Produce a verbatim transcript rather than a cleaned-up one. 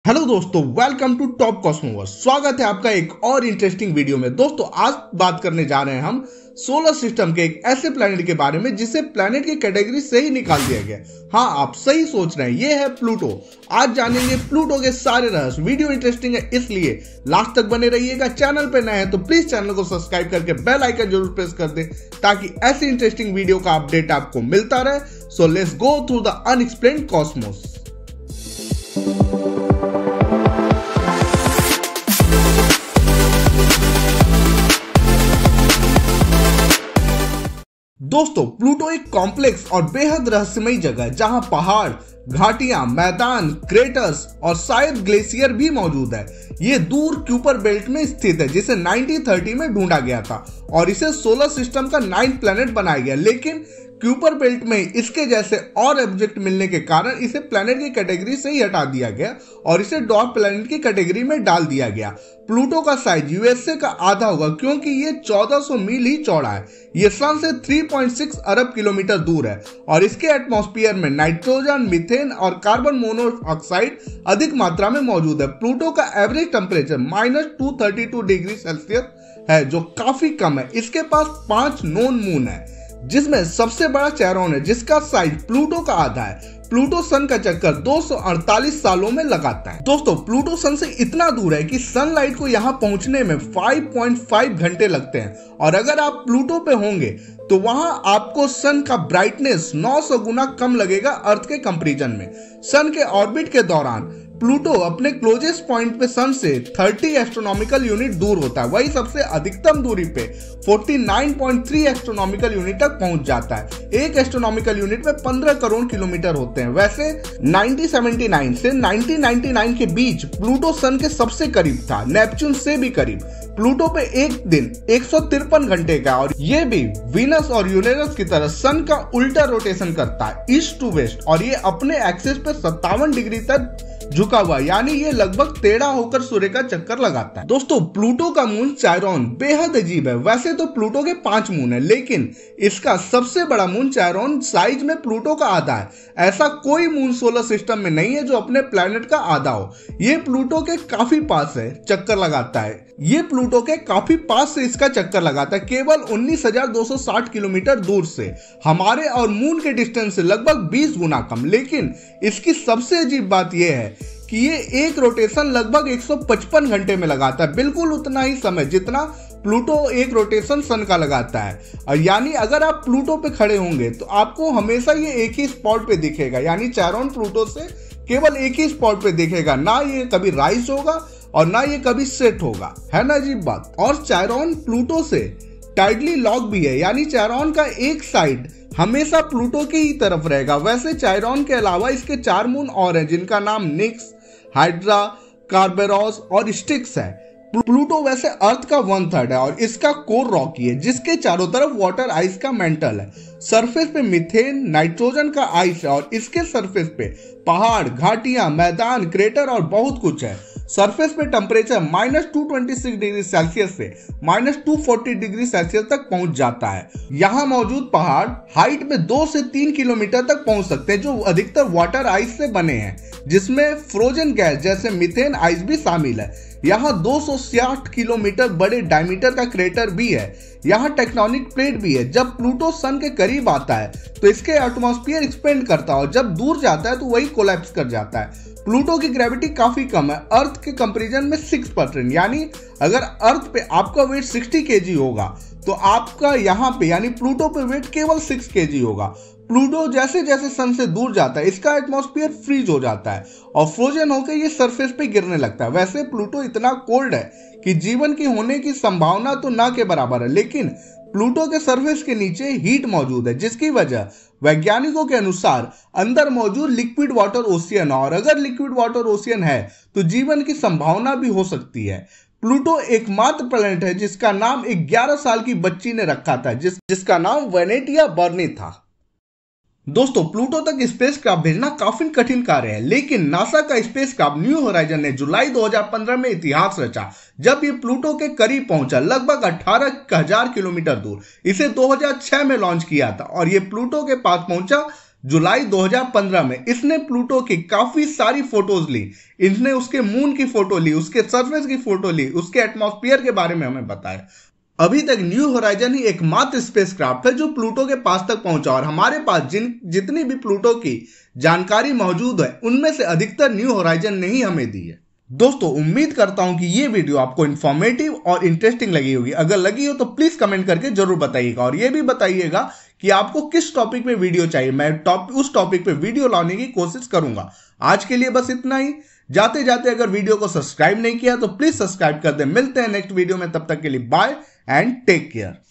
Hello दोस्तों, welcome to top कॉस्मोवर्स। स्वागत है आपका एक और इंटरेस्टिंग वीडियो में। दोस्तों, आज बात करने जा रहे हैं हम सोलर सिस्टम के एक ऐसे प्लैनेट के बारे में जिसे प्लैनेट की कैटेगरी से ही निकाल दिया गया। हाँ, आप सही सोच रहे हैं, ये है प्लूटो। आज जानेंगे प्लूटो के सारे रहस्य। वीडियो इंटरेस्टिंग है, इसलिए लास्ट तक बने रहिएगा। चैनल पे नए हैं तो प्लीज चैनल को सब्सक्राइब करके बेल आइकन जरूर प्रेस कर दें ताकि ऐसी इंटरेस्टिंग वीडियो का अपडेट आपको मिलता रहे। So let's go through the unexplained cosmos. दोस्तों, प्लूटो एक कॉम्प्लेक्स और बेहद रहस्यमयी जगह है जहां पहाड़, घाटियां, मैदान, क्रेटर्स और शायद ग्लेशियर भी मौजूद है। ये दूर क्यूपर बेल्ट में स्थित है जिसे नाइनटीन थर्टी में ढूंढा गया था और इसे सोलर सिस्टम का नाइन्थ प्लैनेट बनाया गया। लेकिन क्यूपर बेल्ट में इसके जैसे और ऑब्जेक्ट मिलने के कारण इसे प्लैनेट की कैटेगरी से ही हटा दिया गया और इसे डॉट प्लैनेट की कैटेगरी में डाल दिया गया। प्लूटो का साइज यूएसए का आधा होगा क्योंकि ये चौदह सौ मील ही चौड़ा है। ये सन से तीन पॉइंट छह अरब किलोमीटर दूर है और इसके एटमॉस्फेयर में नाइट्रोजन, मीथेन और कार्बन मोनोऑक्साइड अधिक मात्रा में मौजूद है। प्लूटो का average temperature minus two thirty two degree Celsius है जो काफी कम है। इसके पास पांच नोन मून है जिसमें सबसे बड़ा चेरॉन है जिसका साइज प्लूटो का आधा है। प्लूटो सन का चक्कर दो सौ अड़तालीस सालों में लगाता है। दोस्तों, प्लूटो सन से इतना दूर है कि सनलाइट को यहाँ पहुंचने में पाँच पॉइंट पाँच घंटे लगते हैं और अगर आप प्लूटो पे होंगे तो वहां आपको सन का ब्राइटनेस नौ सौ गुना कम लगेगा अर्थ के कंपैरिजन में। सन के ऑर्बिट के दौरान प्लूटो अपने क्लोजेस्ट पॉइंट पे सन से तीस एस्ट्रोनॉमिकल यूनिट दूर होता है। वही सबसे अधिकतम दूरी पे उनचास पॉइंट तीन एस्ट्रोनॉमिकल यूनिट तक पहुंच जाता है। एक एस्ट्रोनॉमिकल यूनिट में पंद्रह करोड़ किलोमीटर होते हैं। वैसे उन्नीस सौ उन्यासी से उन्नीस सौ निन्यानवे के बीच प्लूटो सन के सबसे करीब था, नेपच्यून से भी करीब। प्लूटो पे एक दिन एक सौ तिरपन घंटे का और ये भी वीनस और यूरेनस की तरह सन का उल्टा रोटेशन करता है, ईस्ट टू वेस्ट, और ये अपने एक्सिस पे सत्तावन डिग्री तक झुका हुआ, यानी ये लगभग टेढ़ा होकर सूर्य का चक्कर लगाता है। दोस्तों, प्लूटो का मून चायरॉन बेहद अजीब है। वैसे तो प्लूटो के पांच मून है लेकिन इसका सबसे बड़ा मून चायरॉन साइज में प्लूटो का आधा है। ऐसा कोई मून सोलर सिस्टम में नहीं है जो अपने प्लैनेट का आधा हो। ये प्लूटो के काफी पास है, चक्कर लगाता है। ये प्लूटो के काफी पास से इसका चक्कर लगाता है, केवल उन्नीस हजार दो सौ साठ किलोमीटर दूर से। हमारे और मून के डिस्टेंस से लगभग बीस गुना कम। लेकिन इसकी सबसे अजीब बात यह है कि ये एक रोटेशन लगभग एक सौ पचपन घंटे में लगाता है, बिल्कुल उतना ही समय जितना प्लूटो एक रोटेशन सन का लगाता है। और यानी अगर आप प्लूटो पे खड़े होंगे तो आपको हमेशा ये एक ही स्पॉट पे दिखेगा, यानी चायरॉन प्लूटो से केवल एक ही स्पॉट पे दिखेगा, ना ये कभी राइज होगा और ना ये कभी सेट होगा। है ना अजीब बात। और चायरॉन प्लूटो से टाइडली लॉक भी है, यानी चायरॉन का एक साइड हमेशा प्लूटो की ही तरफ रहेगा। वैसे चायरॉन के अलावा इसके चार मून और हैं जिनका नाम निक्स, हाइड्रा, कार्बेरॉस और स्टिक्स है। प्लूटो वैसे अर्थ का वन थर्ड है और इसका कोर रॉकी है जिसके चारों तरफ वाटर आइस का मेंटल है। सरफेस पे मीथेन, नाइट्रोजन का आइस है और इसके सरफेस पे पहाड़, घाटियां, मैदान, क्रेटर और बहुत कुछ है। सरफेस पे temperature minus two twenty six degree Celsius से minus two forty degree Celsius तक पहुंच जाता है। यहाँ मौजूद पहाड़ हाइट में दो से तीन किलोमीटर तक पहुंच सकते हैं जो अधिकतर वाटर आइस से बने हैं जिसमें फ्रोजन गैस जैसे मीथेन आइस भी शामिल है। यहाँ दो सौ साठ किलोमीटर बड़े डायमीटर का क्रेटर भी है। यहाँ टेक्टोनिक प्लेट भी है। जब प्लूटो सन के करीब आता है तो इसके एटमॉस्फेयर एक्सपेंड करता है और जब दूर जाता है तो वही कोलैप्स कर जाता है। प्लूटो की ग्रेविटी काफी कम है, अर्थ के कंपैरिजन में सिक्स परसेंट, यानी अगर अर्थ पे आपका वेट साठ केजी होगा तो आपका यहाँ पे यानी प्लूटो पे वेट केवल सिक्स केजी होगा। प्लूटो जैसे जैसे सन से दूर जाता है इसका एटमॉस्फेयर फ्रीज हो जाता है और फ्रोजन होकर ये सरफेस पे गिरने लगता है। वैसे प्लूटो इतना कोल्ड है कि जीवन की होने की संभावना तो ना के बराबर है, लेकिन प्लूटो के सरफेस के नीचे हीट मौजूद है जिसकी वजह वैज्ञानिकों के अनुसार अंदर मौजूद लिक्विड वाटर ओशियन, और अगर लिक्विड वाटर ओशियन है तो जीवन की संभावना भी हो सकती है। प्लूटो एकमात्र प्लैनेट है जिसका नाम एक ग्यारह साल की बच्ची ने रखा था जिस जिसका नाम वेनेटिया बर्नी था। दोस्तों, प्लूटो तक स्पेसक्राफ्ट भेजना काफी कठिन कार्य है लेकिन नासा का स्पेसक्राफ्ट न्यू होराइजन ने जुलाई दो हज़ार पंद्रह में इतिहास रचा जब ये प्लूटो के करीब पहुंचा, लगभग अठारह हजार किलोमीटर दूर। इसे दो हज़ार छह में लॉन्च किया था और ये प्लूटो के पास पहुंचा जुलाई दो हज़ार पंद्रह में इसने प्लूटो की काफी सारी फोटोज ली। इसने उसके मून की फोटो ली, उसके सरफेस की फोटो ली, उसके एटमॉस्फेयर के बारे में हमें बताया। अभी तक न्यू होराइजन ही एकमात्र स्पेसक्राफ्ट है जो प्लूटो के पास तक पहुंचा और हमारे पास जिन जितनी भी प्लूटो की जानकारी मौजूद है उनमें से अधिकतर न्यू होराइजन ने ही हमें दी है। दोस्तों, उम्मीद करता हूं कि ये वीडियो आपको इन्फॉर्मेटिव और इंटरेस्टिंग लगी होगी। अगर लगी हो तो प्लीज कमेंट करके जरूर बताइएगा और ये भी बताइएगा कि आपको किस टॉपिक पे वीडियो चाहिए। मैं टॉप उस टॉपिक पे वीडियो लाने की कोशिश करूंगा। आज के लिए बस इतना ही। जाते जाते अगर वीडियो को सब्सक्राइब नहीं किया तो प्लीज सब्सक्राइब कर दें। मिलते हैं नेक्स्ट वीडियो में, तब तक के लिए बाय एंड टेक केयर।